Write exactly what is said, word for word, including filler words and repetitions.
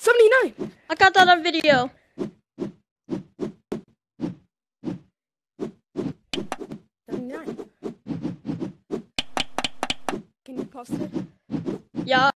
seventy-nine. I got that on video. seventy-nine. Can you post it? Yeah.